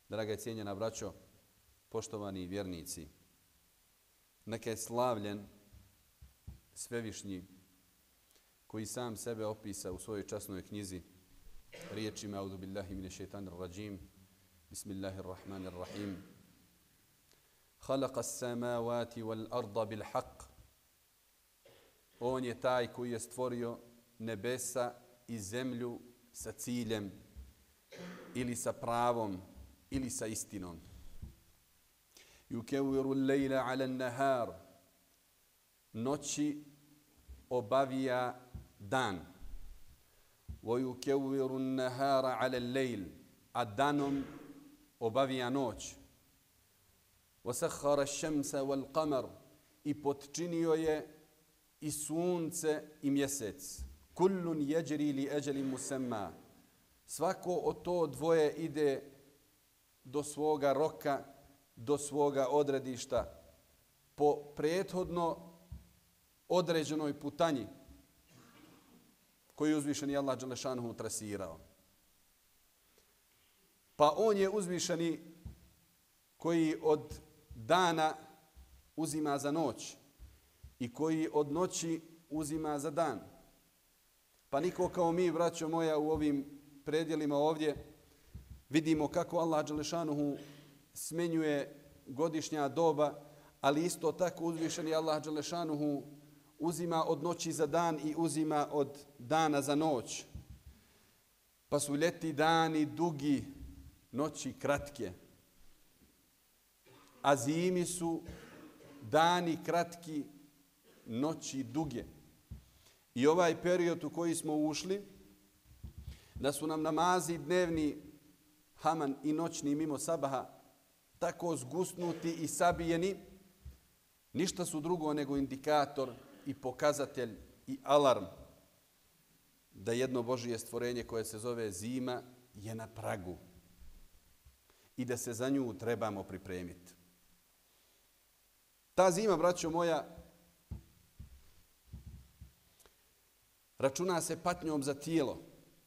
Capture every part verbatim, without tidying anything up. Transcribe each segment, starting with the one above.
Draga i cijenjena braćo, poštovani vjernici, neka je slavljen Svevišnji koji sam sebe opisa u svojoj časnoj knjizi riječima Audu billahi mine šeitanir rajim, Bismillahirrahmanirrahim. Khalaqa as-samawati wal arda bil haqq. On je taj koji je stvorio nebesa i zemlju sa ciljem ili sa pravom ili sa istinom. Yukawwiru al-layla 'ala an-nahar. Noći obavija dan. Wa yukawwiru an-nahara 'ala al-layl. A danom obavija noć. Wa sakhkhara ash-shamsa wal-qamar. I potčinio je i sunce i mjesec. Kullun yajri li ajalin musamma. Svako od to dvoje ide do svoga roka, do svoga odredišta, po prethodno određenoj putanji koju je uzvišeni Allah dželešanuhu trasirao. Pa on je uzvišeni koji od dana uzima za noć i koji od noći uzima za dan. Pa niko kao mi, braćo moja, u ovim predjelima ovdje vidimo kako Allah dželešanuhu smenjuje godišnja doba, ali isto tako uzvišeni Allah dželešanuhu uzima od noći za dan i uzima od dana za noć. Pa su ljeti dani dugi, noći kratke. A zimi su dani kratki, noći duge. I ovaj period u koji smo ušli, da su nam namazi dnevni, haman i noćni mimo sabaha, tako zgusnuti i sabijeni, ništa su drugo nego indikator i pokazatelj i alarm da jedno Božije stvorenje koje se zove zima je na pragu i da se za nju trebamo pripremiti. Ta zima, braćo moja, računa se patnjom za tijelo.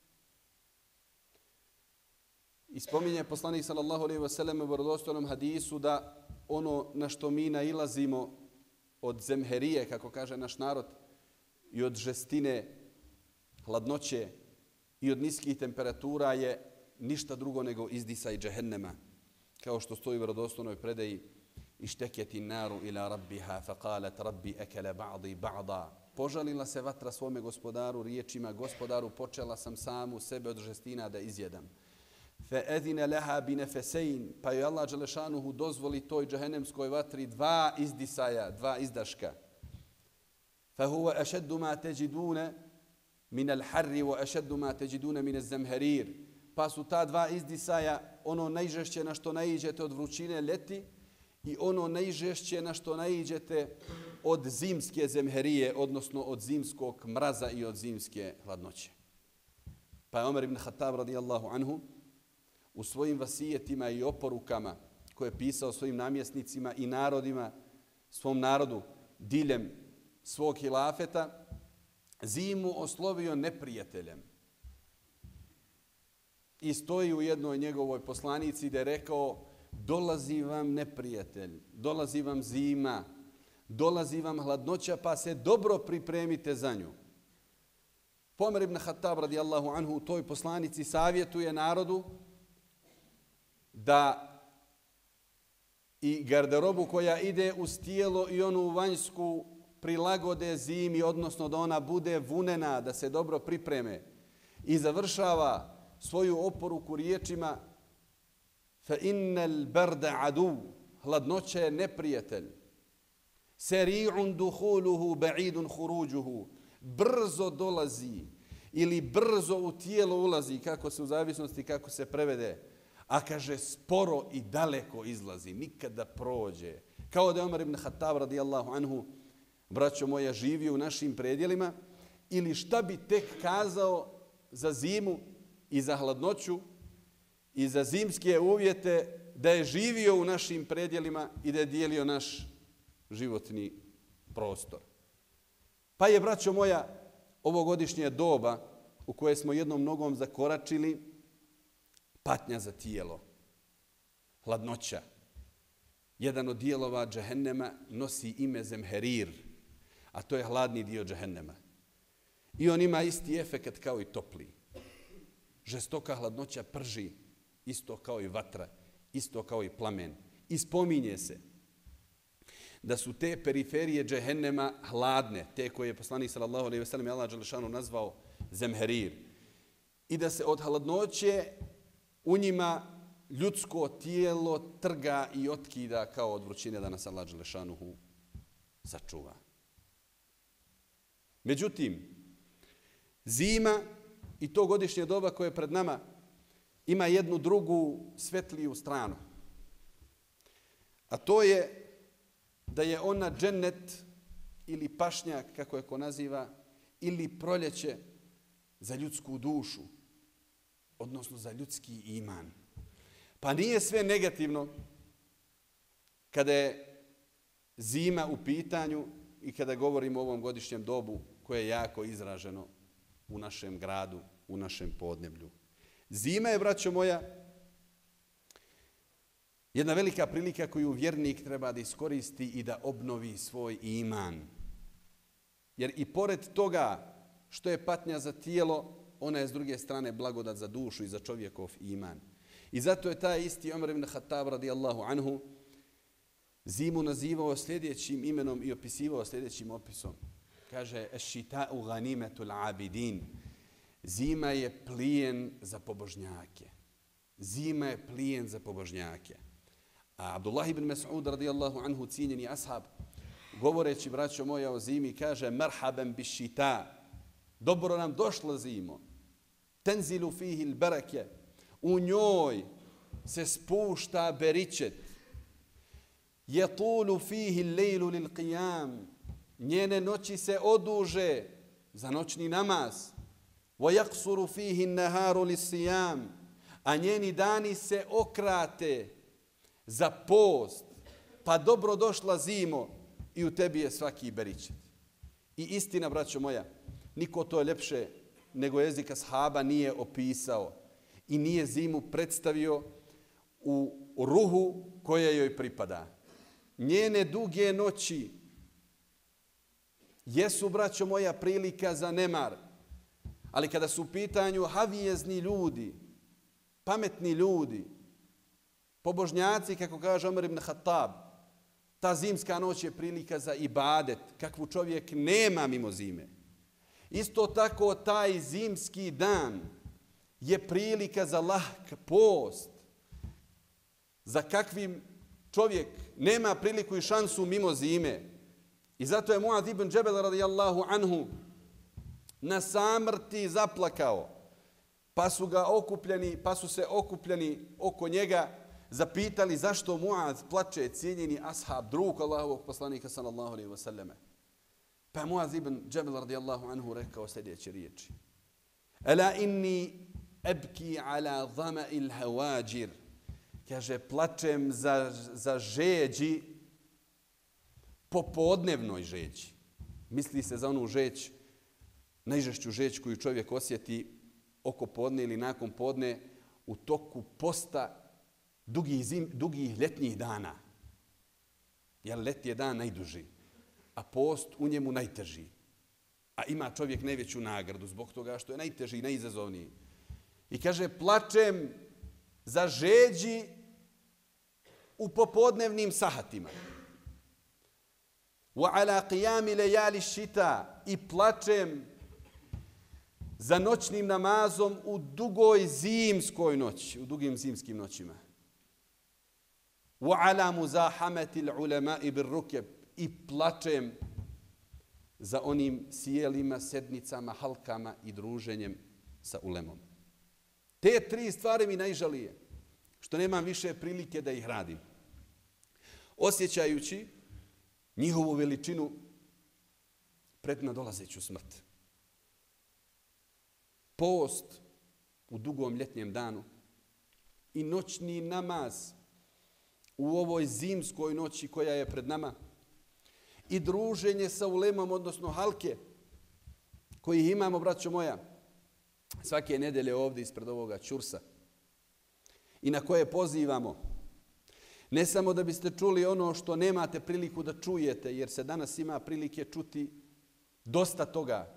I spominje poslanik sallallahu alejhi ve sellem u vjerodostojnom hadisu da ono na što mi nailazimo od zemherije, kako kaže naš narod, i od žestine, hladnoće i od niskih temperatura je ništa drugo nego izdisaj džehennema. Kao što stoji u vjerodostojnoj predaji išteketi naru ila rabbiha faqalat rabbi akala ba'di ba'da. Požalila se vatra svome gospodaru riječima: gospodaru, počela sam samu sebe od žestina da izjedam. فَأَذِنَ لَهَا بِنَفَسَيْنِ. Pa je Allah dželešanuhu dozvoli toj džehennemskoj vatri dva izdisaja, dva izdaška. فَهُوَ أَشَدُّ مَا تَجِدُونَ مِنَ الْحَرِّ وَأَشَدُّ مَا تَجِدُونَ مِنَ الزَّمْهَرِيرِ. Pa su ta dva izdisaja ono najžešće na što naiđete od vrućine ljeti i ono najžešće na što naiđete od zimske zemherije, odnosno od zimskog mraza i od zimske hladnoće. Pa je Omer ibn Khattab radijallahu anhu u svojim vasijetima i oporukama koje je pisao svojim namjesnicima i narodima, svom narodu, diljem svog hilafeta, zimu oslovio neprijateljem. I stoji u jednoj njegovoj poslanici da je rekao: dolazi vam neprijatelj, dolazi vam zima, dolazi vam hladnoća, pa se dobro pripremite za nju. Omer ibn Khattab radijallahu anhu u toj poslanici savjetuje narodu da i garderobu koja ide uz tijelo i onu vanjsku prilagode zimi, odnosno da ona bude vunena, da se dobro pripreme. I završava svoju oporuku riječima: فَإِنَّ الْبَرْدَ عَدُوٌ. Hladnoća je neprijatelj. سَرِيعٌ دُخُولُهُ بَعِيدٌ خُرُوجُهُ. Brzo dolazi ili brzo u tijelo ulazi, kako se u zavisnosti kako se prevede. A kaže, sporo i daleko izlazi, nikada prođe. Kao da je Omer ibn Khattab radijallahu anhu, braćo moja, živio u našim predjelima, ili šta bi tek kazao za zimu i za hladnoću i za zimske uvjete da je živio u našim predjelima i da je dijelio naš životni prostor. Pa je, braćo moja, ovogodišnje doba u koje smo jednom nogom zakoračili patnja za tijelo. hladnoća. Jedan od dijelova džehennema nosi ime zemherir, a to je hladni dio džehennema. I on ima isti efekt kao i topli. Žestoka hladnoća prži, isto kao i vatra, isto kao i plamen. I spominje se da su te periferije džehennema hladne, te koje je poslanik sallallahu alejhi ve sellem i Allah dželle šanuhu nazvao zemherir. I da se od hladnoće u njima ljudsko tijelo trga i otkida kao od vrućine, da nas Allah dželle šanuhu sačuva. Međutim, zima i to godišnje doba koje je pred nama ima jednu drugu svetliju stranu. A to je da je ona džennet ili pašnjak, kako je ko naziva, ili proljeće za ljudsku dušu, odnosno za ljudski iman. Pa nije sve negativno kada je zima u pitanju i kada govorimo o ovom godišnjem dobu koje je jako izraženo u našem gradu, u našem podneblju. Zima je, braćo moja, jedna velika prilika koju vjernik treba da iskoristi i da obnovi svoj iman. Jer i pored toga što je patnja za tijelo, ona je s druge strane blagodat za dušu i za čovjekov iman. I zato je taj isti Omer ibn Khattab radijallahu anhu zimu nazivao sljedećim imenom i opisivao sljedećim opisom. Kaže, ešita'u ganimetul abidin. Zima je plijen za pobožnjake. Zima je plijen za pobožnjake. A Abdullah ibn Mas'ud radijallahu anhu, cijenjeni ashab, govoreći, braćo moja, o zimi, kaže, marhaban bi šita. Dobro nam došlo zimo. Tenzilu fihi l-barake. U njoj se spušta beričet. Jetulu fihi l-lejlu lil-qiyam. Njene noći se oduže za noćni namaz. وَيَقْصُرُ فِيهِ النَّهَارُ لِلصِّيَامِ. A njeni dani se okrate za post. Pa dobro došla zimo i u tebi je svaki beričet. I istina, braćo moja, niko to ljepše nego jezik ashaba nije opisao i nije zimu predstavio u ruhu koja joj pripada. Njene duge noći jesu, braćo moja, prilika za nemar. Ali kada su u pitanju havijezni ljudi, pametni ljudi, pobožnjaci, kako kaže Omer ibn Khattab, ta zimska noć je prilika za ibadet, kakvu čovjek nema mimo zime. Isto tako taj zimski dan je prilika za lahk post, za kakvim čovjek nema priliku i šansu mimo zime. I zato je Muad ibn Džebel radijallahu anhu na samrti zaplakao, pa su ga okupljeni, pa su se okupljeni oko njega zapitali zašto Muad plače, cijenjeni ashab, drug Allahovog poslanika sallallahu alejhi ve selleme. Pa Muad ibn Džebel radijallahu anhu rekao sljedeće riječi: Ala inni ebki ala zama'il hawađir. Kaže, plačem za, za žeđi, popodnevnoj žeđi. Misli se za onu žeđ, najžešću žeđ koju čovjek osjeti oko podne ili nakon podne u toku posta dugih, zim, dugih ljetnjih dana. Jer let je dan najduži, a post u njemu najteži. A ima čovjek najveću nagradu zbog toga što je najteži i najizazovniji. I kaže, plačem za žeđi u popodnevnim sahatima. Wa ala qiyami lejali šita. I plačem za noćnim namazom u dugoj zimskoj noći, u dugim zimskim noćima. Wa ala muzahamati l'ulama'i bir rukeb. I plačem za onim sjelima, sednicama, halkama i druženjem sa ulemom. Te tri stvari mi najžalije, što nemam više prilike da ih radim. Osjećajući njihovu veličinu pred nadolazeću smrt. Post u dugom ljetnjem danu i noćni namaz u ovoj zimskoj noći koja je pred nama i druženje sa ulemom, odnosno halke, koji imamo, braćo moja, svake nedelje ovdje ispred ovoga čursa i na koje pozivamo Ne samo da biste čuli ono što nemate priliku da čujete, jer se danas ima prilike čuti dosta toga,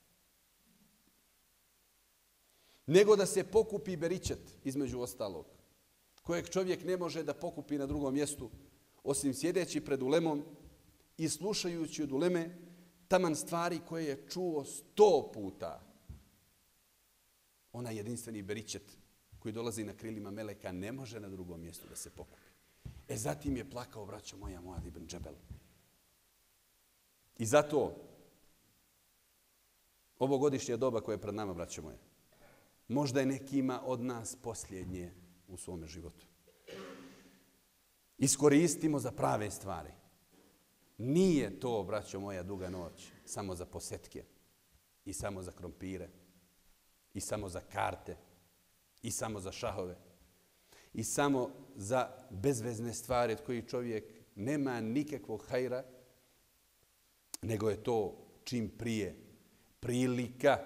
nego da se pokupi beričet, između ostalog, kojeg čovjek ne može da pokupi na drugom mjestu, osim sjedeći pred ulemom i slušajući od uleme taman stvari koje je čuo sto puta. Onaj jedinstveni beričet koji dolazi na krilima meleka ne može na drugom mjestu da se pokupi. E zatim je plakao, braćo moja, Muad ibn Džebel. I zato ovo godišnje doba koje je pred nama, braćo moje, možda je nekima od nas posljednje u svome životu. Iskoristimo za prave stvari. Nije to, braćo moja, duga noć samo za posetke i samo za krompire i samo za karte i samo za šahove i samo za bezvezne stvari od kojih čovjek nema nikakvog hajra, nego je to čim prije prilika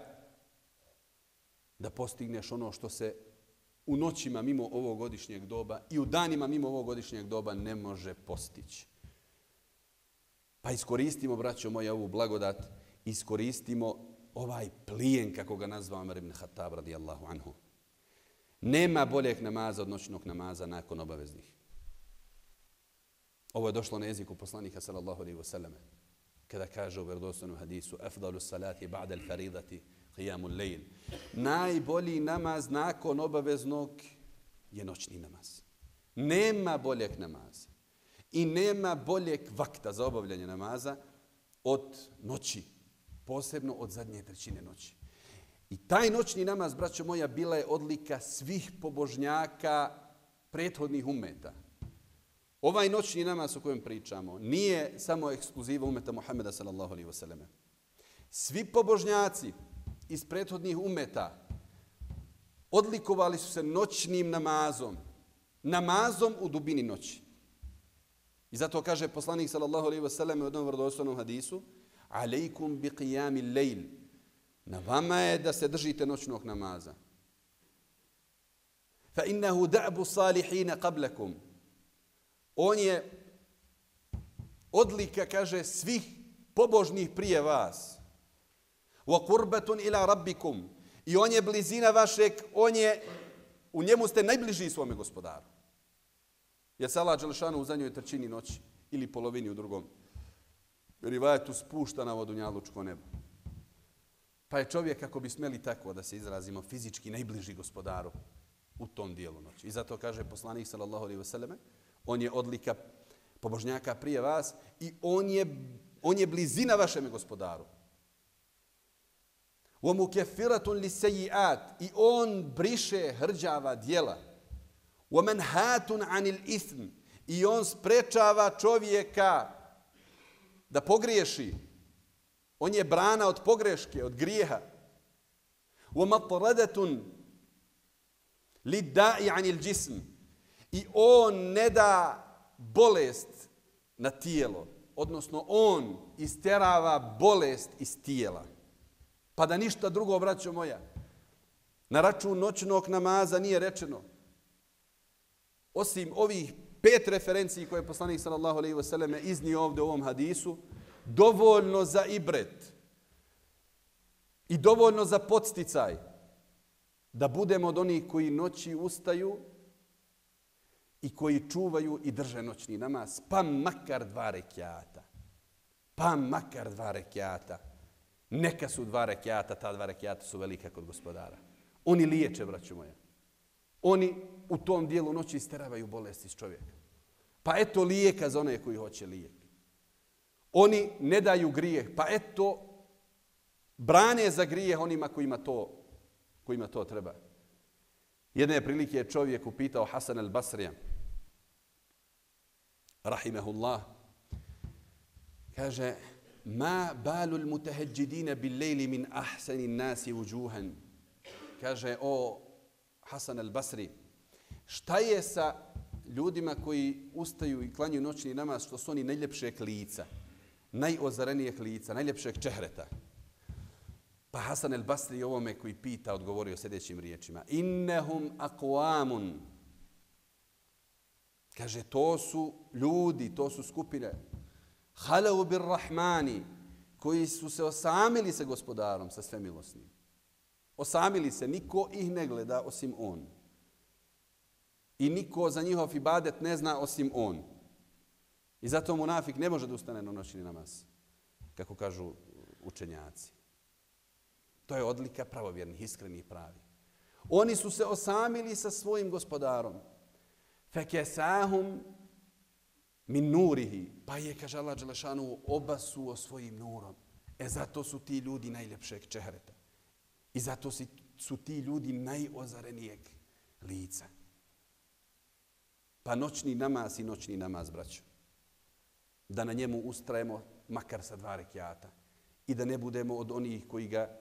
da postigneš ono što se u noćima mimo ovog godišnjeg doba i u danima mimo ovog godišnjeg doba ne može postići. Pa iskoristimo, braćo moja, ovu blagodat, iskoristimo ovaj plijen, kako ga nazvao Omer ibn Khattab radijallahu anhu. Nema boljeg namaza od noćnog namaza nakon obaveznih. Ovo je došlo na jeziku poslanika sallallahu alejhi ve selleme, kada kaže u vjerodostojnom hadisu: "Afdalu salati ba'da al-faridati qiyamul layl." Najbolji namaz nakon obaveznog je noćni namaz. Nema boljeg namaza i nema boljeg vakta za obavljanje namaza od noći, posebno od zadnje trećine noći. I taj noćni namaz, braćo moja, bila je odlika svih pobožnjaka prethodnih ummeta. Ovaj noćni namaz o kojem pričamo nije samo ekskluziva ummeta Muhameda sallallahu alejhi ve selleme. Svi pobožnjaci iz prethodnih ummeta odlikovali su se noćnim namazom, namazom u dubini noći. I zato kaže poslanik sallallahu alejhi ve selleme u jednom vjerodostojnom hadisu: "Alejkum bi qiyamil lejl." Na vama je da se držite noćnog namaza. Fa innahu da'bu salihina qablakum. On je odlika, kaže, svih pobožnih prije vas. Wa qurbatun ila rabbikum. I on je blizina vašeg, on je, u njemu ste najbliži svome gospodaru. Jer se Allah dželešanu u zadnjoj trećini noći ili polovini u drugom rivajetu spušta na dunjalučko nebo. Pa je čovjek, kako bi smeli tako da se izrazimo, fizički najbliži gospodaru u tom dijelu noći. I zato kaže poslanik sallallahu alejhi ve selleme, on je odlika pobožnjaka prije vas i on je, on je blizina vašem gospodaru. وَمُكَفِّرَةٌ لِسَيِّئَاتِ. I on briše hrđava djela. وَمَنْهَاتٌ عَنِ الْإِثْمِ. I on sprečava čovjeka da pogriješi. On je brana od pogreške, od grijeha. وَمَطْرَدَةٌ لِدَّاءِ عَنِ الْجِسْمِ. I on ne da bolest na tijelo, odnosno on isterava bolest iz tijela. Pa da ništa drugo, braćo moja, na račun noćnog namaza nije rečeno. Osim ovih pet referenciji koje je poslanik sallallahu alejhi ve selleme iznio ovdje u ovom hadisu, dovoljno za ibret i dovoljno za podsticaj da budemo od onih koji noći ustaju i koji čuvaju i drže noćni namaz, pa makar dva rekiata. Pa makar dva rekiata. Neka su dva rekiata, ta dva rekiata su velika kod gospodara. Oni liječe, braćo moja. Oni u tom dijelu noći isteravaju bolest iz čovjeka. Pa eto lijeka za one koji hoće lijek. Oni ne daju grijeh, pa eto brane za grijeh onima kojima to, kojima to treba. Jedne prilike je čovjek upitao Hasan al-Basrija, rahimehullah, kaže: "Ma balul mutahajjidina bil lejli min ahsani nasi wujuhan." Kaže: "O Hasan al-Basri, šta je sa ljudima koji ustaju i klanjaju noćni namaz, što su oni najljepšeg lica, najozarenijeg lica, najljepšeg čehreta?" Pa Hasan al-Basri ovome koji pita odgovorio sljedećim riječima: "Innahum aqwamun." Kaže, to su ljudi, to su skupine. Halau bir rahmani, koji su se osamili sa gospodarom, sa svemilosnim. Osamili se, niko ih ne gleda osim on. I niko za njihov ibadet ne zna osim on. I zato munafik ne može da ustane na noćni namaz, kako kažu učenjaci. To je odlika pravovjernih, iskrenih, pravih. Oni su se osamili sa svojim gospodarom. Fekesahum min nurihi. Pa je, kaže Allah dželešanu, obasuo svojim nurom. E zato su ti ljudi najljepšeg čehreta. I zato su ti ljudi najozarenijeg lica. Pa noćni namaz i noćni namaz, braćo. Da na njemu ustrajemo makar sa dva rekiata. I da ne budemo od onih koji ga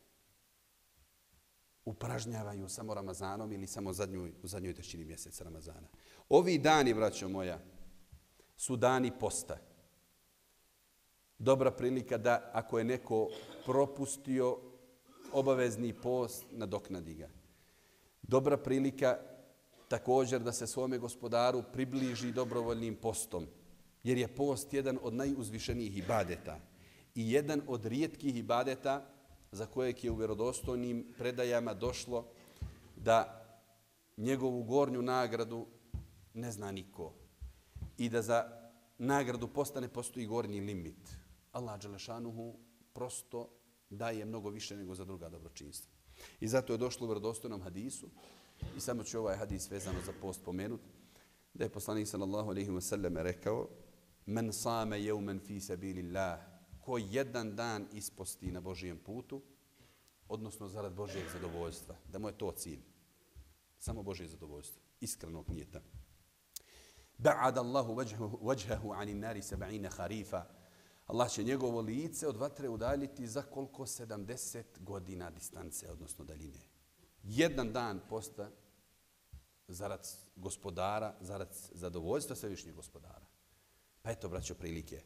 upražnjavaju samo Ramazanom ili samo zadnjoj, u zadnjoj trećini mjeseca Ramazana. Ovi dani, braćo moja, su dani posta. Dobra prilika da ako je neko propustio obavezni post, nadoknadi ga. Dobra prilika također da se svome gospodaru približi dobrovoljnim postom. Jer je post jedan od najuzvišenijih ibadeta i jedan od rijetkih ibadeta za kojeg je u vjerodostojnim predajama došlo da njegovu gornju nagradu ne zna niko. I da za nagradu posta ne postoji gornji limit. Allah dželešanuhu prosto daje mnogo više nego za druga dobročinstva. I zato je došlo u vjerodostojnom hadisu, i samo ću ovaj hadis vezano za post pomenuti, da je poslanik sallallahu alejhi ve sellem rekao: "Men sama yawman fi sabilillah", ko jedan dan isposti na Božijem putu, odnosno zarad Božijeg zadovoljstva, da mu je to cilj. Samo Božije zadovoljstvo, iskrenog nijeta. Ba'ada Allahu wajhahu anin nari sab'ina kharifa. Allah će njegovo lice od vatre udaljiti za koliko? sedamdeset godina distance, odnosno daljine. Jedan dan posta zarad gospodara, zarad zadovoljstva svevišnjeg gospodara. Pa eto, braćo, prilike.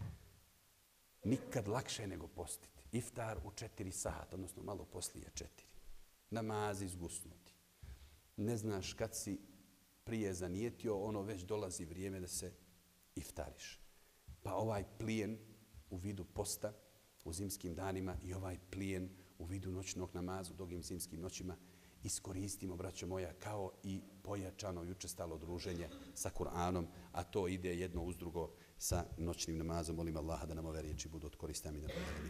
Nikad lakše nego postiti. Iftar u četiri sata, odnosno malo poslije četiri. Namazi izgusnuti. Ne znaš kad si prije zanijetio, ono već dolazi vrijeme da se iftariš. Pa ovaj plijen u vidu posta u zimskim danima i ovaj plijen u vidu noćnog namaza u dugim zimskim noćima iskoristimo, braćo moja, kao i pojačano i učestalo druženje sa Kur'anom, a to ide jedno uz drugo sa noćnim namazom. Molim Allaha da nam ove riječi budu od koristi. Amin.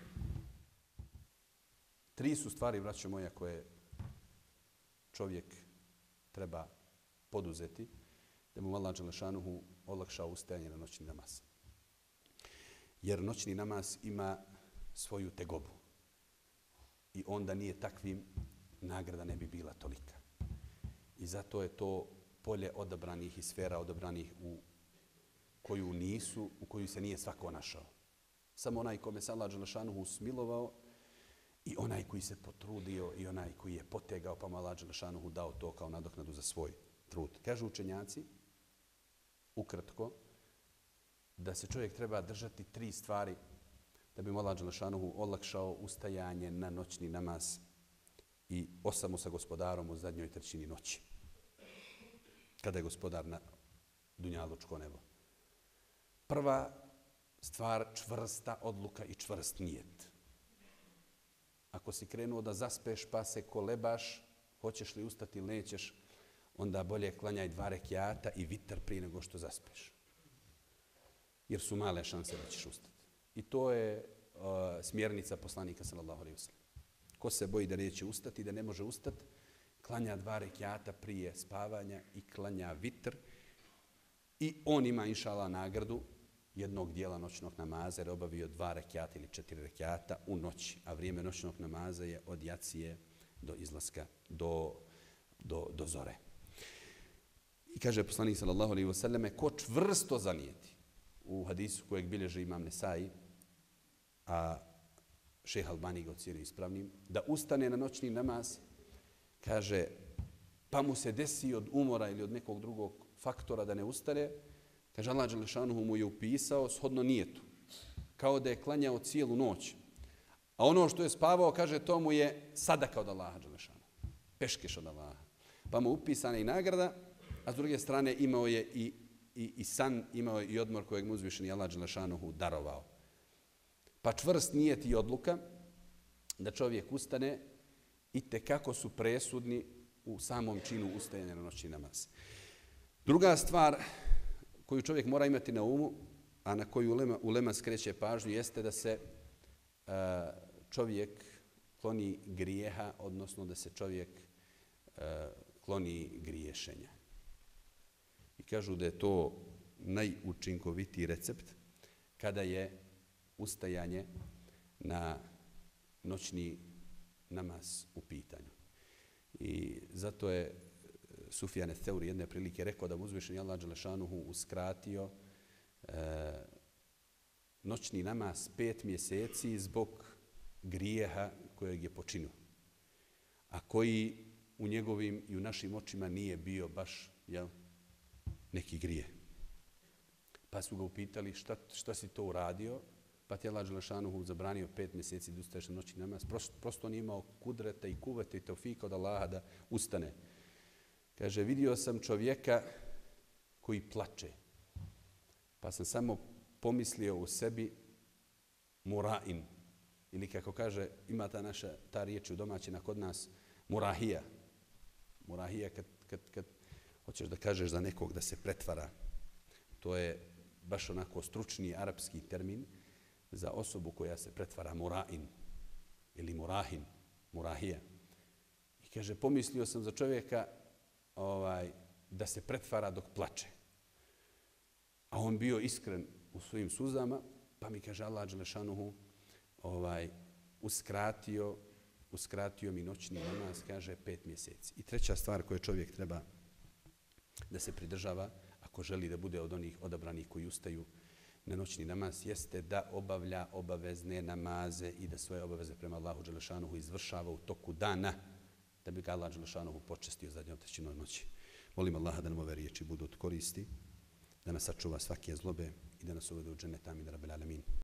Tri su stvari, braćo moja, koje čovjek treba poduzeti da mu Allah dželešanuhu olakša ustajanje na noćni namaz. Jer noćni namaz ima svoju tegobu. I onda nije takvim, nagrada ne bi bila tolika. I zato je to polje odabranih i sfera odabranih u koju nisu, u koju se nije svako našao. Samo onaj kome se Allah dželešanuhu usmilovao i onaj koji se potrudio i onaj koji je potegao, pa mu Allah dželešanuhu dao to kao nadoknadu za svoj trud. Kažu učenjaci, ukratko, da se čovjek treba držati tri stvari da bi mu Allah dželešanuhu olakšao ustajanje na noćni namaz i osamu sa gospodarom u zadnjoj trećini noći. Kada je gospodar na dunjalučko nebo. Prva stvar, čvrsta odluka i čvrst nijet. Ako si krenuo da zaspeš pa se kolebaš, hoćeš li ustati ili nećeš, onda bolje klanjaj dva rekiata i vitar prije nego što zaspeš. Jer su male šanse da ćeš ustati. I to je uh, smjernica poslanika sallallahu alejhi ve sellem. Ko se boji da neće ustati, da ne može ustati, klanja dva rekiata prije spavanja i klanja vitr. I on ima, inša Allah, nagradu jednog dijela noćnog namaza, jer je obavio dva rekiata ili četiri rekiata u noći. A vrijeme noćnog namaza je od jacije do izlaska, do, do, do zore. I kaže poslanik sallallahu alejhi ve selleme, ko čvrsto zanijeti, u hadisu kojeg bilježi imam Nesai, a šejh Albani ga ocjenjuje ispravnim, da ustane na noćni namaz, kaže, pa mu se desi od umora ili od nekog drugog faktora da ne ustane, kaže, Allah dželešanuhu mu je upisao shodno nijetu, kao da je klanjao cijelu noć. A ono što je spavao, kaže, to mu je sadaka od Allaha dželešanuhu, peškeš od Allaha. Pa mu upisana i nagrada, a s druge strane imao je i i, i san, imao je i odmor kojeg mu uzvišeni Allah dželešanuhu darovao. Pa čvrst nijet i odluka da čovjek ustane i tekako su presudni u samom činu ustajanja na noćni namaz. Druga stvar koju čovjek mora imati na umu, a na koju ulema, ulema skreće pažnju, jeste da se uh, čovjek kloni grijeha, odnosno da se čovjek uh, kloni griješenja. I kažu da je to najučinkovitiji recept kada je ustajanje na noćni namaz u pitanju. I zato je Sufjan eth-Theuri jedne prilike rekao da mu uzvišeni Allah dželešanuhu uskratio e, noćni namaz pet mjeseci zbog grijeha kojeg je počinio, a koji u njegovim i u našim očima nije bio baš jel, neki grije. Pa su ga upitali šta, šta si to uradio, pa ti je Allah dželešanuhu zabranio pet mjeseci da ustaješ na noćni namaz. Prosto, prosto on imao kudreta i kuveta i teufika od Allaha da ustane. Kaže, vidio sam čovjeka koji plače, pa sam samo pomislio u sebi murain, ili kako kaže, ima ta naša, ta riječ u domaćina kod nas, murahija. Murahija kad, kad, kad hoćeš da kažeš za nekog da se pretvara, to je baš onako stručni arapski termin za osobu koja se pretvara murain ili murahin, murahija. I kaže, pomislio sam za čovjeka ovaj, da se pretvara dok plače. A on bio iskren u svojim suzama, pa mi kaže Allah dželešanuhu ovaj, uskratio, uskratio mi noćni namaz, kaže, pet mjeseci. I treća stvar koju čovjek treba da se pridržava, ako želi da bude od onih odabranih koji ustaju na noćni namaz, jeste da obavlja obavezne namaze i da svoje obaveze prema Allahu dželešanuhu izvršava u toku dana, da bi ga Allah dželešanuhu počestio zadnjom trećinom noći. Molim Allaha da nam ove riječi budu od koristi, da nas sačuva svake zlobe i da nas uvede u džennet. Amin, rabbil alamin.